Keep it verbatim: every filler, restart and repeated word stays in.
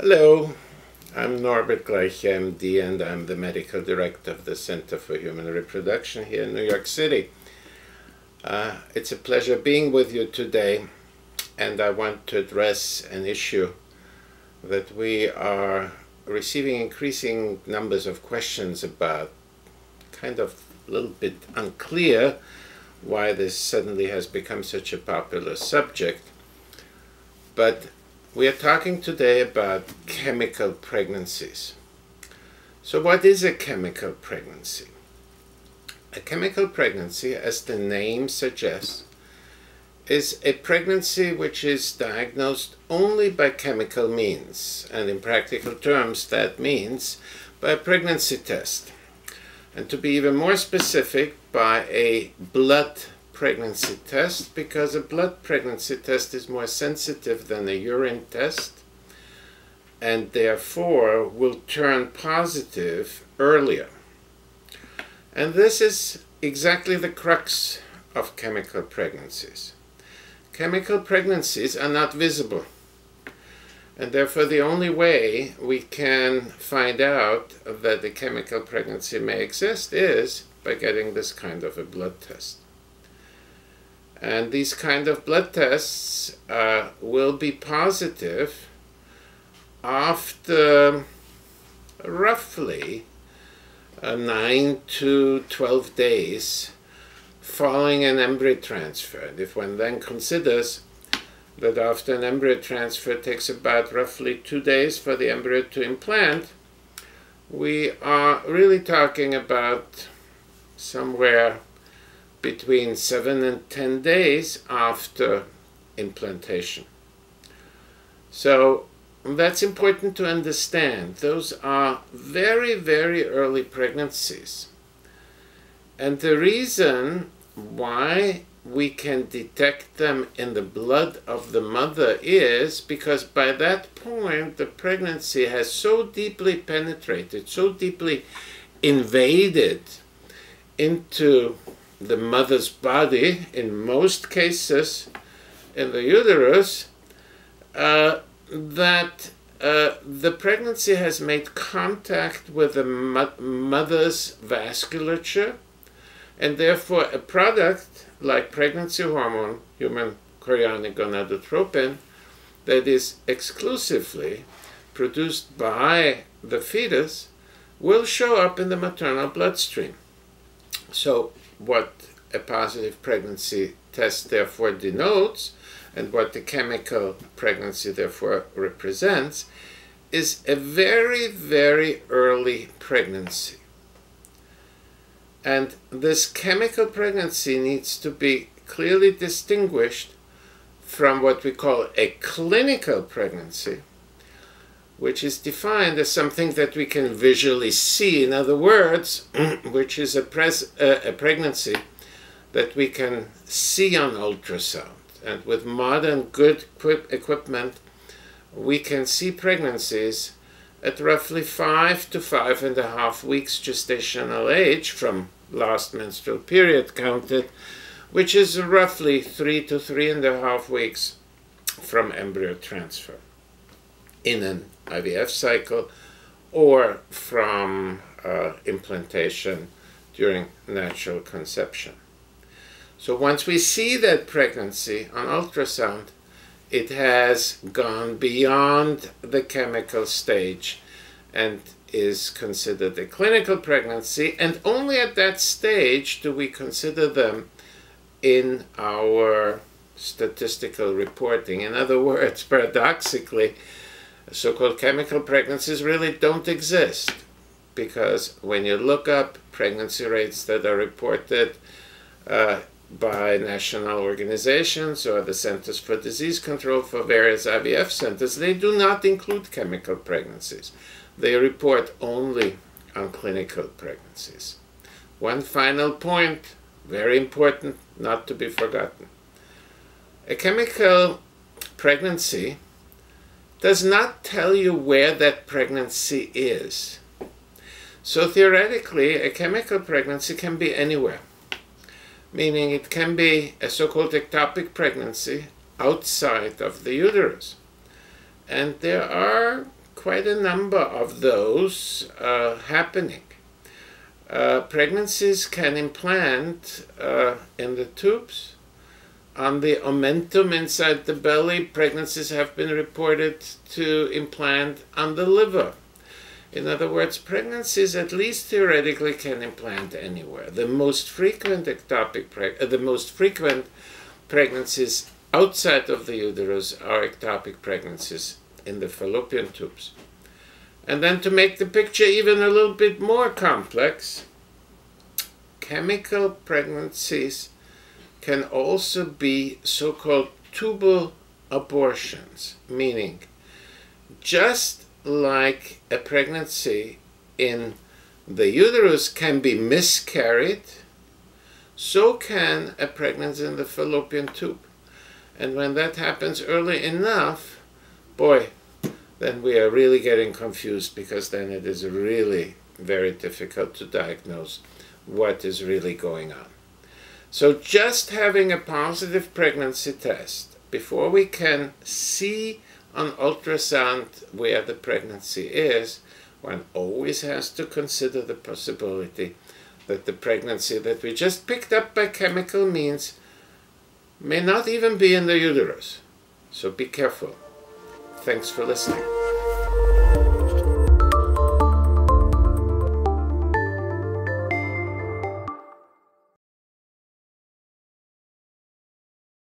Hello, I'm Norbert Gleich, M D, and I'm the Medical Director of the Center for Human Reproduction here in New York City. Uh, it's a pleasure being with you today, and I want to address an issue that we are receiving increasing numbers of questions about. Kind of a little bit unclear why this suddenly has become such a popular subject, but we are talking today about chemical pregnancies. So what is a chemical pregnancy? A chemical pregnancy, as the name suggests, is a pregnancy which is diagnosed only by chemical means, and in practical terms that means by a pregnancy test. And to be even more specific, by a blood pregnancy test, because a blood pregnancy test is more sensitive than a urine test and therefore will turn positive earlier. And this is exactly the crux of chemical pregnancies. Chemical pregnancies are not visible, and therefore the only way we can find out that a chemical pregnancy may exist is by getting this kind of a blood test. And these kind of blood tests uh, will be positive after roughly uh, nine to twelve days following an embryo transfer. And if one then considers that after an embryo transfer it takes about roughly two days for the embryo to implant, we are really talking about somewhere between seven and ten days after implantation. So that's important to understand. Those are very, very early pregnancies. And the reason why we can detect them in the blood of the mother is because by that point the pregnancy has so deeply penetrated, so deeply invaded into the mother's body, in most cases in the uterus, uh, that uh, the pregnancy has made contact with the mo mother's vasculature, and therefore a product like pregnancy hormone, human chorionic gonadotropin, that is exclusively produced by the fetus, will show up in the maternal bloodstream. So what a positive pregnancy test therefore denotes, and what the chemical pregnancy therefore represents, is a very, very early pregnancy. And this chemical pregnancy needs to be clearly distinguished from what we call a clinical pregnancy, which is defined as something that we can visually see. In other words, which is a, pres uh, a pregnancy that we can see on ultrasound. And with modern good equip equipment, we can see pregnancies at roughly five to five and a half weeks gestational age from last menstrual period counted, which is roughly three to three and a half weeks from embryo transfer in an I V F cycle, or from uh, implantation during natural conception. So once we see that pregnancy on ultrasound, it has gone beyond the chemical stage and is considered a clinical pregnancy, and only at that stage do we consider them in our statistical reporting. In other words, paradoxically, so-called chemical pregnancies really don't exist, because when you look up pregnancy rates that are reported uh, by national organizations or the Centers for Disease Control for various I V F centers, they do not include chemical pregnancies. They report only on clinical pregnancies. One final point, very important, not to be forgotten. A chemical pregnancy does not tell you where that pregnancy is. So theoretically, a chemical pregnancy can be anywhere, meaning it can be a so-called ectopic pregnancy outside of the uterus. And there are quite a number of those uh, happening. Uh, pregnancies can implant uh, in the tubes. On the omentum inside the belly, pregnancies have been reported to implant on the liver. In other words, pregnancies, at least theoretically, can implant anywhere. The most frequent ectopic, preg- uh, the most frequent pregnancies outside of the uterus are ectopic pregnancies in the fallopian tubes. And then to make the picture even a little bit more complex, chemical pregnancies can also be so-called tubal abortions, meaning just like a pregnancy in the uterus can be miscarried, so can a pregnancy in the fallopian tube. And when that happens early enough, boy, then we are really getting confused, because then it is really very difficult to diagnose what is really going on. So just having a positive pregnancy test before we can see on ultrasound where the pregnancy is, one always has to consider the possibility that the pregnancy that we just picked up by chemical means may not even be in the uterus. So be careful. Thanks for listening.